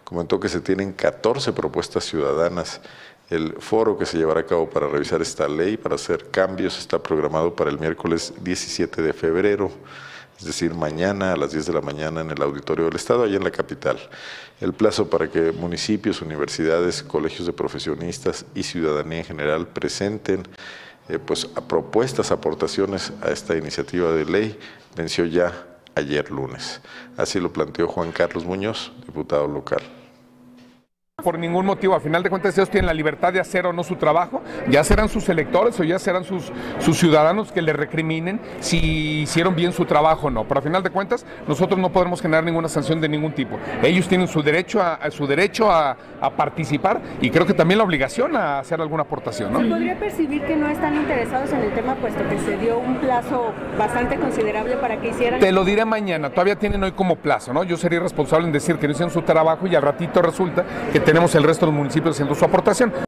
comentó que se tienen 14 propuestas ciudadanas. El foro que se llevará a cabo para revisar esta ley, para hacer cambios, está programado para el miércoles 17 de febrero, es decir, mañana a las 10 de la mañana en el Auditorio del Estado, allá en la capital. El plazo para que municipios, universidades, colegios de profesionistas y ciudadanía en general presenten propuestas, aportaciones a esta iniciativa de ley, venció ya ayer lunes. Así lo planteó Juan Carlos Muñoz, diputado local. Por ningún motivo, a final de cuentas ellos tienen la libertad de hacer o no su trabajo, ya serán sus electores o ya serán sus ciudadanos que le recriminen si hicieron bien su trabajo o no, pero a final de cuentas nosotros no podremos generar ninguna sanción de ningún tipo. Ellos tienen su derecho a participar y creo que también la obligación a hacer alguna aportación, ¿no? ¿Se podría percibir que no están interesados en el tema puesto que se dio un plazo bastante considerable para que hicieran? Te lo diré mañana, todavía tienen hoy como plazo, ¿no? Yo sería irresponsable en decir que no hicieron su trabajo y al ratito resulta que tenemos el resto de los municipios haciendo su aportación.